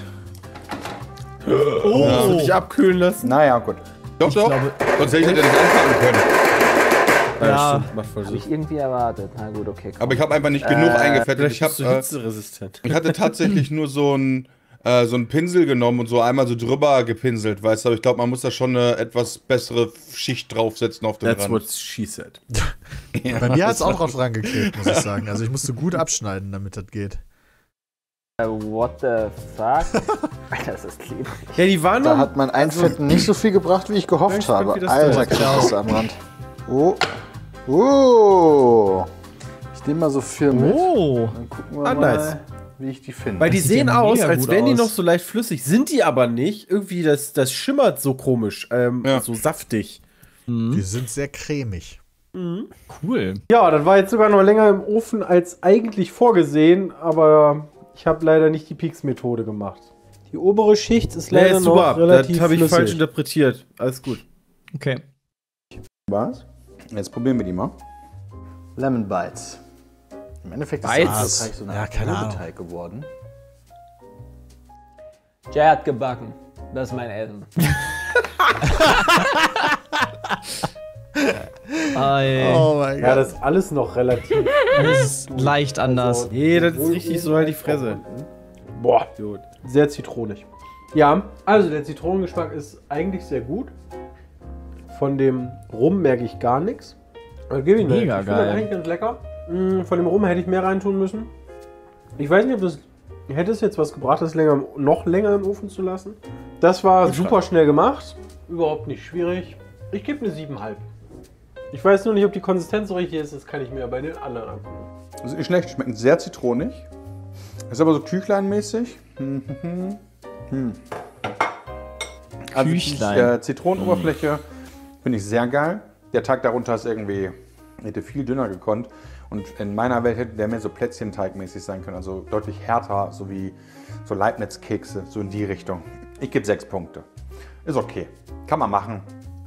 Speaker 2: Oh, dich abkühlen lassen.
Speaker 5: Naja, gut.
Speaker 7: Doch. Sonst hätte ich das nicht anfangen können.
Speaker 2: Ja, stimmt, macht voll
Speaker 4: Hab
Speaker 2: Sinn.
Speaker 4: ich irgendwie erwartet. Na gut, okay. Komm.
Speaker 7: Aber ich habe einfach nicht genug eingefettet.
Speaker 2: Vielleicht
Speaker 7: Ich, hab,
Speaker 2: bist du hitzeresistent.
Speaker 7: ich hatte tatsächlich nur so einen Pinsel genommen und so einmal so drüber gepinselt, weißt du. Aber ich glaube, man muss da schon eine etwas bessere Schicht draufsetzen auf den
Speaker 2: That's
Speaker 7: Rand.
Speaker 2: what she said.
Speaker 1: Bei mir hat es auch drauf dran geklebt, muss ich sagen. Also ich musste gut abschneiden, damit das geht.
Speaker 4: What the fuck? Alter, das ist klebrig.
Speaker 2: Ja, die waren
Speaker 8: Da
Speaker 2: noch.
Speaker 8: hat mein Einfetten nicht so viel gebracht, wie ich gehofft
Speaker 2: Ich bin
Speaker 8: habe.
Speaker 2: gespannt, wie das
Speaker 8: Alter,
Speaker 2: dauert.
Speaker 8: Kiste am Rand. Oh. Ich nehme mal so 4 mit.
Speaker 3: Oh.
Speaker 8: Dann gucken wir
Speaker 2: nice.
Speaker 8: mal, wie ich die finde.
Speaker 2: Weil die
Speaker 3: sieht
Speaker 2: sehen
Speaker 3: ja
Speaker 2: aus,
Speaker 3: mega
Speaker 2: als
Speaker 3: gut
Speaker 2: wären die
Speaker 3: aus.
Speaker 2: noch so leicht flüssig. Sind die aber nicht. Irgendwie, das schimmert so komisch. So saftig.
Speaker 1: Die sind sehr cremig.
Speaker 3: Cool.
Speaker 6: Ja, das war jetzt sogar noch länger im Ofen als eigentlich vorgesehen, aber ich habe leider nicht die Peaks-Methode gemacht. Die obere Schicht ist leider
Speaker 2: Ja,
Speaker 6: noch
Speaker 2: super.
Speaker 6: relativ
Speaker 2: Das habe ich
Speaker 6: flüssig.
Speaker 2: falsch interpretiert. Alles gut.
Speaker 3: Okay.
Speaker 5: Was? Jetzt probieren wir die mal.
Speaker 8: Lemon Bites. Im Endeffekt ist
Speaker 4: Bites?
Speaker 8: das Teig so eine
Speaker 1: Ja,
Speaker 8: Art
Speaker 1: keine Ahnung.
Speaker 8: Mürbeteig geworden.
Speaker 4: Jay hat gebacken. Das ist mein Essen.
Speaker 1: Oh mein
Speaker 6: Ja, das ist alles noch relativ.
Speaker 3: Das ist leicht anders.
Speaker 2: Nee, das ist richtig so halt die Fresse.
Speaker 6: Boah,
Speaker 2: Gut.
Speaker 6: sehr zitronig. Ja, also der Zitronengeschmack ist eigentlich sehr gut. Von dem Rum merke ich gar nichts. Also gebe ich nicht.
Speaker 3: Mega
Speaker 6: Ich finde das
Speaker 3: geil.
Speaker 6: eigentlich ganz lecker. Von dem Rum hätte ich mehr reintun müssen. Ich weiß nicht, ob das. Hätte es jetzt was gebracht, das noch länger im Ofen zu lassen? Das war super schnell gemacht. Überhaupt nicht schwierig. Ich gebe eine 7,5. Ich weiß nur nicht, ob die Konsistenz so richtig ist. Das kann ich mir bei den anderen angucken.
Speaker 5: Das ist nicht schlecht, schmeckt sehr zitronig. Ist aber so Küchleinmäßig. Also
Speaker 3: Küchlein.
Speaker 5: die Zitronenoberfläche finde ich sehr geil. Der Teig darunter ist irgendwie, hätte viel dünner gekonnt. Und in meiner Welt hätte der mehr so Plätzchenteigmäßig sein können. Also deutlich härter, so wie so Leibniz-Kekse, so in die Richtung. Ich gebe 6 Punkte. Ist okay. Kann man machen.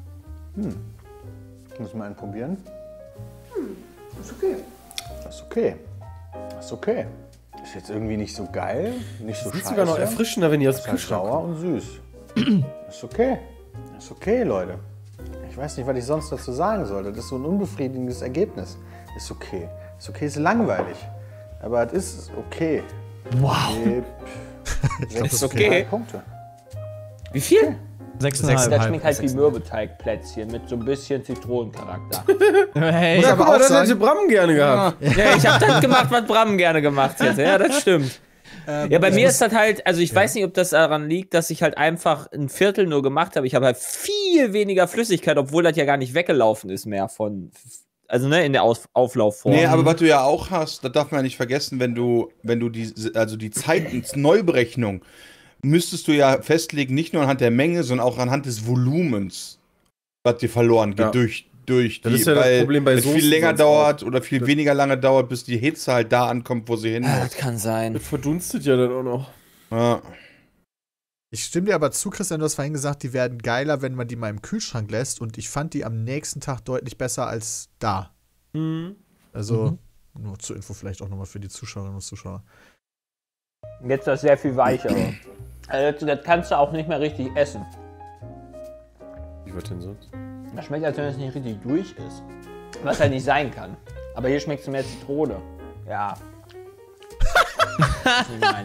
Speaker 8: Muss mal einen probieren.
Speaker 6: Ist okay.
Speaker 8: Das ist okay. Das ist okay. Ist jetzt irgendwie nicht so geil, nicht so
Speaker 2: Ist
Speaker 8: scheiße.
Speaker 2: sogar noch erfrischender, wenn die aus dem
Speaker 8: Ist halt
Speaker 2: Kühlschrank
Speaker 8: sauer und süß. Ist okay. Ist okay, Leute. Ich weiß nicht, was ich sonst dazu sagen soll. Das ist so ein unbefriedigendes Ergebnis. Ist okay. Ist okay, ist langweilig. Aber es ist okay.
Speaker 3: Wow.
Speaker 4: Ist okay.
Speaker 8: Punkte.
Speaker 4: Wie viel?
Speaker 3: 6,5.
Speaker 4: Das schmeckt halt wie Mürbeteigplätzchen mit so ein bisschen Zitronencharakter.
Speaker 3: Hey.
Speaker 2: Ja,
Speaker 1: aber
Speaker 2: guck mal,
Speaker 1: auch
Speaker 2: das
Speaker 1: sagen-
Speaker 2: hätte Bram gerne gehabt.
Speaker 4: Ja, ich habe das gemacht, was Bram gerne gemacht hätte. Ja, das stimmt. Ja, bei mir ist das halt, also ich weiß nicht, ob das daran liegt, dass ich halt einfach ein Viertel nur gemacht habe. Ich habe halt viel weniger Flüssigkeit, obwohl das ja gar nicht weggelaufen ist mehr von, also ne, in der Auflaufform.
Speaker 7: Nee, aber was du ja auch hast, das darf man ja nicht vergessen, wenn du die Zeitensneuberechnung müsstest du ja festlegen, nicht nur anhand der Menge, sondern auch anhand des Volumens, was dir verloren geht
Speaker 2: Ja.
Speaker 7: durch
Speaker 2: Das ist ja das Problem bei
Speaker 7: es viel
Speaker 2: Soßen
Speaker 7: länger
Speaker 2: sonst
Speaker 7: dauert oder viel weniger lange dauert, bis die Hitze halt da ankommt, wo sie hin
Speaker 4: Ah,
Speaker 7: muss.
Speaker 4: das kann sein.
Speaker 2: Das verdunstet ja dann auch noch.
Speaker 7: Ja.
Speaker 1: Ich stimme dir aber zu, Christian, du hast vorhin gesagt, die werden geiler, wenn man die mal im Kühlschrank lässt. Und ich fand die am nächsten Tag deutlich besser als da. Also, nur zur Info vielleicht auch nochmal für die Zuschauerinnen und Zuschauer.
Speaker 4: Jetzt ist das sehr viel weicher. Also das kannst du auch nicht mehr richtig essen.
Speaker 2: Wie wird denn sonst?
Speaker 4: Das schmeckt, als wenn es nicht richtig durch ist. Was halt nicht sein kann. Aber hier schmeckt es mehr Zitrone. Ja. Das ist nicht meins.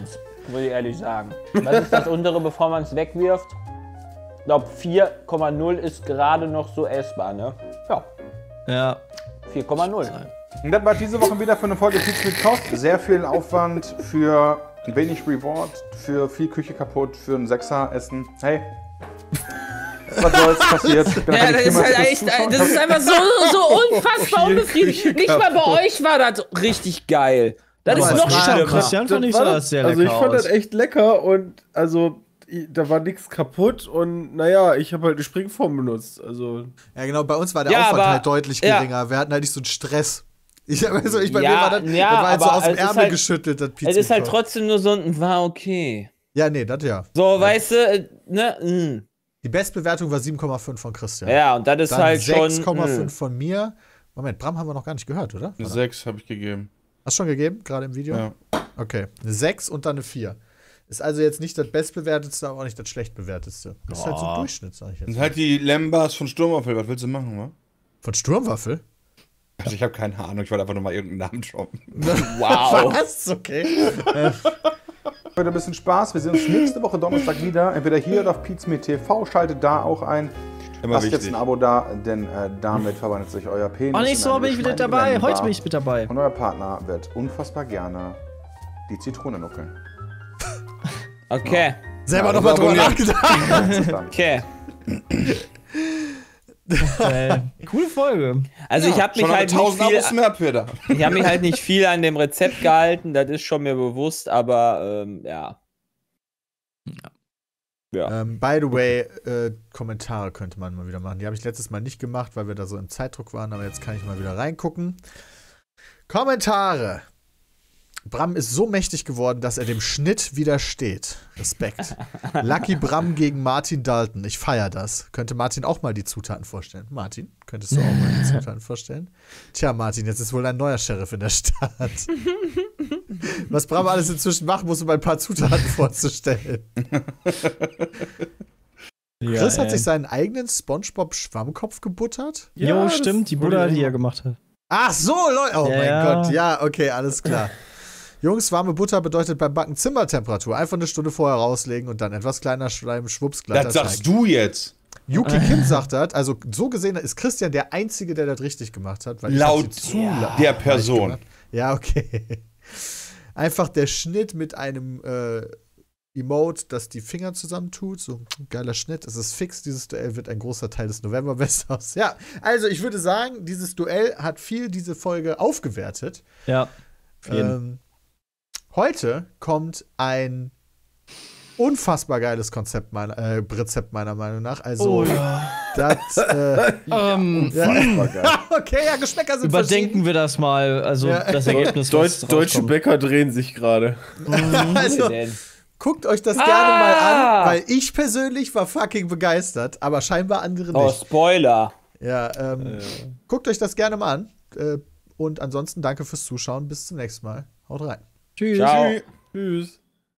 Speaker 4: muss ich ehrlich sagen. Was ist das untere, bevor man es wegwirft? Ich glaube 4,0 ist gerade noch so essbar, ne? Ja,
Speaker 3: Ja.
Speaker 4: 4,0.
Speaker 5: Und das war diese Woche wieder für eine Folge Pizza mit Kost. Sehr viel Aufwand für wenig Reward, für viel Küche kaputt, für ein Sechser-Essen. Hey, was soll's, passiert. Ich bin
Speaker 4: Ja,
Speaker 5: einfach
Speaker 4: das
Speaker 5: nicht
Speaker 4: ist halt
Speaker 5: kümmern
Speaker 4: echt,
Speaker 5: fürs Zuschauen.
Speaker 4: das ist einfach so unfassbar unbefriedigend. Nicht mal bei euch war das richtig geil. Das ist
Speaker 1: Aber
Speaker 4: noch
Speaker 1: es war-
Speaker 4: schlimmer.
Speaker 3: Christian fand ich
Speaker 2: war
Speaker 3: sah das sehr
Speaker 2: also
Speaker 3: lecker
Speaker 2: ich fand
Speaker 3: aus.
Speaker 2: das echt lecker und also da war nichts kaputt und naja, ich habe halt eine Springform benutzt. Also
Speaker 1: Ja, genau, bei uns war der
Speaker 4: Ja,
Speaker 1: Aufwand
Speaker 4: aber-
Speaker 1: halt deutlich
Speaker 4: ja.
Speaker 1: geringer. Wir hatten halt nicht so einen Stress. Bei
Speaker 4: Ja,
Speaker 1: mir war das,
Speaker 4: ja,
Speaker 1: das war halt so
Speaker 4: aber
Speaker 1: aus dem
Speaker 4: es ist
Speaker 1: Ärmel
Speaker 4: halt-
Speaker 1: geschüttelt, das Pizza.
Speaker 4: Es ist halt trotzdem nur so ein, war okay.
Speaker 1: Ja, nee, das ja.
Speaker 4: So, weißt du, ne?
Speaker 1: Die Bestbewertung war 7,5 von Christian.
Speaker 4: Ja, und das ist
Speaker 1: Dann
Speaker 4: halt schon.
Speaker 1: 6,5 von mir. Moment, Bram haben wir noch gar nicht gehört, oder?
Speaker 7: Eine 6 habe ich gegeben.
Speaker 1: Hast du schon gegeben, gerade im Video?
Speaker 7: Ja.
Speaker 1: Okay, eine 6 und dann eine 4. Ist also jetzt nicht das bestbewertetste, aber auch nicht das schlechtbewertetste. Das ist halt so ein Durchschnitt, sag ich jetzt.
Speaker 7: Und halt die Lembas von Sturmwaffel. Was willst du machen, wa?
Speaker 1: Von Sturmwaffel?
Speaker 7: Also ich habe keine Ahnung. Ich wollte einfach nur mal irgendeinen Namen droppen.
Speaker 4: Wow.
Speaker 1: Was? Okay.
Speaker 5: Heute ein bisschen Spaß. Wir sehen uns nächste Woche Donnerstag wieder. Entweder hier oder auf Pizmeet TV. Schaltet da auch ein.
Speaker 7: Immer
Speaker 5: Lasst jetzt
Speaker 7: wichtig.
Speaker 5: ein Abo da, denn damit verwandelt sich euer Penis.
Speaker 3: Oh,
Speaker 5: in
Speaker 3: nächste Woche
Speaker 5: eine
Speaker 3: bin ich wieder
Speaker 5: geschmeidige
Speaker 3: dabei.
Speaker 5: Lemba.
Speaker 3: Heute bin ich mit dabei.
Speaker 5: Und euer Partner wird unfassbar gerne die Zitrone nuckeln.
Speaker 4: Okay.
Speaker 1: Selber
Speaker 5: Ja,
Speaker 1: noch mal
Speaker 5: das war
Speaker 1: drüber
Speaker 5: abonnieren.
Speaker 1: nachgedacht.
Speaker 5: Bis dann.
Speaker 4: Okay.
Speaker 3: Coole Folge.
Speaker 4: Also ich habe mich
Speaker 7: Schon
Speaker 4: halt nicht
Speaker 7: 1000 Abos
Speaker 4: viel,
Speaker 7: mehr habt ihr da.
Speaker 4: ich habe mich halt nicht viel an dem Rezept gehalten, das ist schon mir bewusst, aber ja. Ja.
Speaker 1: By the way, Kommentare könnte man mal wieder machen. Die habe ich letztes Mal nicht gemacht, weil wir da so im Zeitdruck waren, aber jetzt kann ich mal wieder reingucken. Kommentare. Bram ist so mächtig geworden, dass er dem Schnitt widersteht. Respekt. Lucky Bram gegen Martin Dalton. Ich feiere das. Könnte Martin auch mal die Zutaten vorstellen? Martin, könntest du auch mal die Zutaten vorstellen? Tja, Martin, jetzt ist wohl ein neuer Sheriff in der Stadt. Was Bram alles inzwischen machen muss, um ein paar Zutaten vorzustellen. Chris hat sich seinen eigenen SpongeBob-Schwammkopf gebuttert?
Speaker 3: Jo, stimmt, die Buddha, die er gemacht hat.
Speaker 1: Ach so, Leute. Oh
Speaker 3: Ja.
Speaker 1: mein Gott. Ja, okay, alles klar. Jungs, warme Butter bedeutet beim Backen Zimmertemperatur. Einfach eine Stunde vorher rauslegen und dann etwas kleiner schreiben, schwupps, glatter
Speaker 7: Das
Speaker 1: Teig.
Speaker 7: sagst du jetzt.
Speaker 1: Yuki Kim sagt das. Also so gesehen ist Christian der Einzige, der das richtig gemacht hat. Weil ich
Speaker 7: Laut
Speaker 1: hab sie zu
Speaker 7: der
Speaker 1: leicht
Speaker 7: Person.
Speaker 1: gemacht. Ja, okay. Einfach der Schnitt mit einem Emote, das die Finger zusammentut. So ein geiler Schnitt. Es ist fix. Dieses Duell wird ein großer Teil des November-Best-ofs. Ja, also ich würde sagen, dieses Duell hat viel diese Folge aufgewertet.
Speaker 3: Ja. Auf jeden.
Speaker 1: Heute kommt ein unfassbar geiles Rezept meiner Meinung nach. Also, das,
Speaker 5: Unfassbar geil.
Speaker 1: okay, ja, Geschmäcker sind
Speaker 3: Überdenken wir das mal. Also
Speaker 1: Ja.
Speaker 3: das Ergebnis. was
Speaker 2: Deutsche
Speaker 3: rauskommt.
Speaker 2: Bäcker drehen sich gerade.
Speaker 1: Also, guckt euch das gerne mal an, weil ich persönlich war fucking begeistert, aber scheinbar andere
Speaker 4: Oh,
Speaker 1: nicht.
Speaker 4: Spoiler.
Speaker 1: Ja, guckt euch das gerne mal an. Und ansonsten danke fürs Zuschauen. Bis zum nächsten Mal. Haut rein.
Speaker 3: Tschüss.
Speaker 4: Ciao.
Speaker 2: Tschüss.